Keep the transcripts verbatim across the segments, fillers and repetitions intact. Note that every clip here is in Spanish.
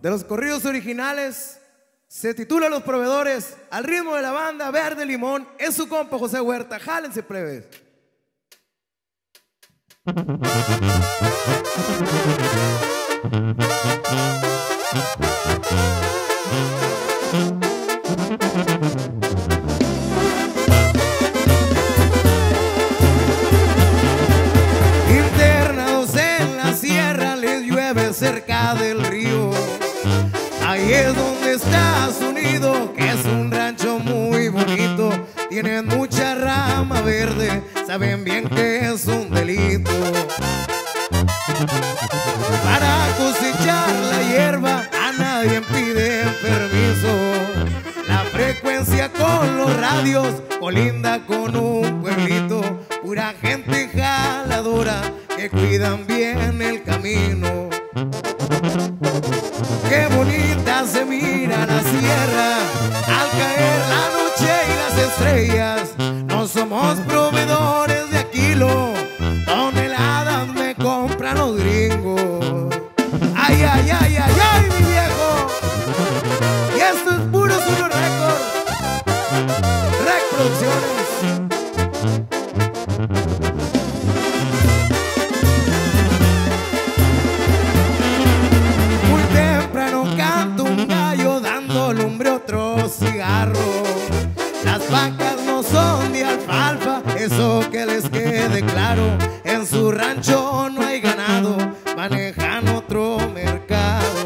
de los corridos originales. Se titula Los Proveedores, al ritmo de la banda Verde Limón. Es su compa José Huerta. Jálense, plebes. Internados en la sierra, les llueve cerca del río. Ahí es donde está su nido, que es un rancho muy bonito. Tienen mucha rama verde, saben bien que es un delito. Para cosechar la hierba a nadie piden permiso. La frecuencia con los radios colinda con un pueblito. Pura gente jaladora que cuidan bien el camino. Qué bonita se mira la sierra al caer la noche y las estrellas. No somos proveedores de kilo, toneladas me compran los gringos. Ay, ay, ay, ay, ay, mi viejo. Y esto es puro Zulu Record, Rec Producciones. Lumbre otro cigarro. Las vacas no son de alfalfa, eso que les quede claro. En su rancho no hay ganado, manejan otro mercado.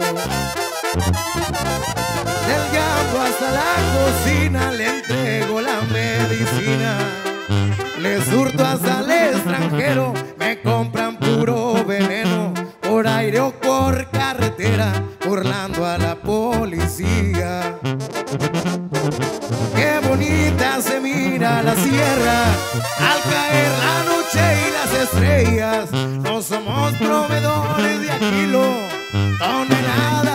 Del campo hasta la cocina le entrego la medicina. Les hurto hasta el extranjero, me compran puro veneno. Por aire o por carretera, burlando a la policía. Qué bonita se mira la sierra al caer la noche y las estrellas. No somos proveedores de kilo, toneladas